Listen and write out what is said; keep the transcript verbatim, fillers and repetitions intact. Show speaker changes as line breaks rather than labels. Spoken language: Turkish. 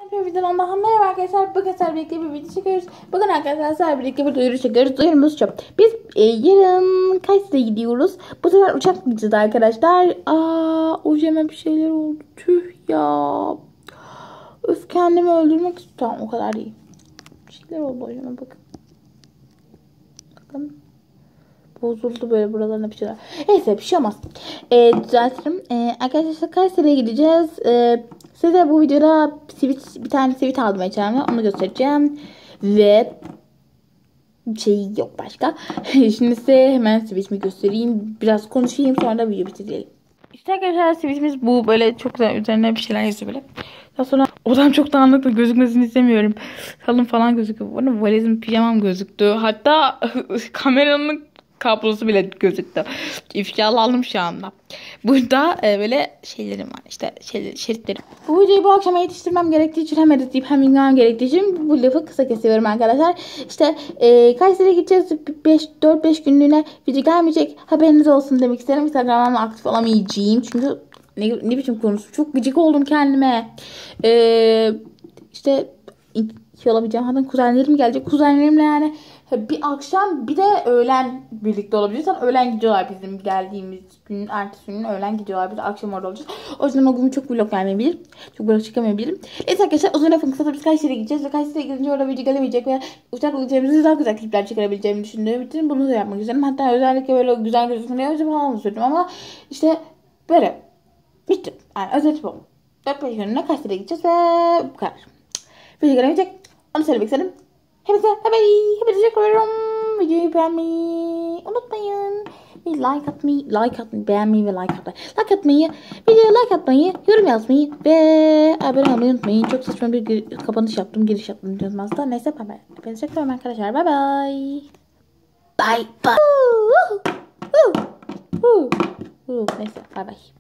bir videodan daha merhaba arkadaşlar. Bugün sizlerle birlikte bir video çekiyoruz. Bugün arkadaşlar sizlerle birlikte bir duyuru çekiyoruz. Duyurumuz şu. Biz e, yarın Kayseri'ye gidiyoruz. Bu sefer uçak gideceğiz arkadaşlar. Aa, ojeme bir şeyler oldu. Tüh ya. Öf, kendimi öldürmek istiyorum. O kadar değil. Bir şeyler oldu ojeme, bakın. Bakın. Bozuldu böyle buralarına bir şeyler. Neyse, bir şey olmaz. Ee, düzeltirim. Ee, arkadaşlar Kayseri'ye gideceğiz. Ee, size bu videoda sivit, bir tane sivit aldım içeride. Onu göstereceğim. Ve şey yok başka. Şimdi size hemen sivitimi göstereyim. Biraz konuşayım, sonra da video bitirelim. İşte arkadaşlar sivitimiz bu. Böyle çok güzel, üzerine bir şeyler yazıyor böyle. Daha sonra odam çok dağınık da gözükmesini istemiyorum. Salon falan gözüküyor. Bana valizim, pijamam gözüktü. Hatta kameranın kablosu bile gözüktü. İfşalandım şu anda. Burada e, böyle şeylerim var. İşte şeyler, şeritlerim. Bu videoyu bu akşama yetiştirmem gerektiği için hem editleyip hem inanmam gerektiği için bu lafı kısa kesiyorum arkadaşlar. İşte e, Kayseri'ye gideceğiz. dört beş günlüğüne video gelmeyecek. Haberiniz olsun demek isterim. Instagram'dan aktif olamayacağım. Çünkü ne, ne biçim konusu. Çok gıcık oldum kendime. E, işte şey olabileceğim. Hatta kuzenlerim gelecek. Kuzenlerimle yani bir akşam bir de öğlen birlikte olabiliriz. Öğlen gidiyorlar bizim geldiğimiz gün. Ertesi gün öğlen gidiyorlar. Biz de akşam orada olacağız. O yüzden o gün çok vlog gelmeyebilir. Çok vlog çıkamayabilirim. Evet arkadaşlar, uzun lafın kısası biz Kayseri'ye gideceğiz. Ve Kayseri'ye gidince orada video gelemeyecek ve uçakla gideceğimizi daha güzel klipler çıkarabileceğimi düşündüğüm için bunu da yapmak istedim. Hatta özellikle böyle güzel gözüksün diye önce falan söyledim ama işte böyle bitti. Yani özet bu. dört beş gününe Kayseri'ye gideceğiz ve bu kadar. Video gelemeyecek. Onu söylemek istedim. Hepinize bye bye. Hepinize teşekkür ederim. Videoyu beğenmeyi unutmayın. Bir like atmayı, like atmayı, beğenmeyi ve like atmayı. Like atmayı, videoya like atmayı, yorum yazmayı ve abone olmayı unutmayın. Çok saçma bir kapanış yaptım, giriş yaptım diyorum aslında. Neyse bye bye. Hepinize teşekkür ederim arkadaşlar. Bye bye. Bye bye. Neyse bye bye.